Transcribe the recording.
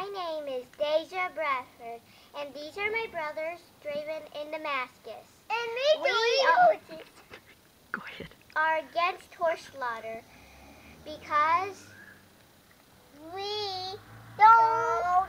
My name is Daija Bradford, and these are my brothers, Draven and Damascus. And me too. Go ahead. Are against horse slaughter because we don't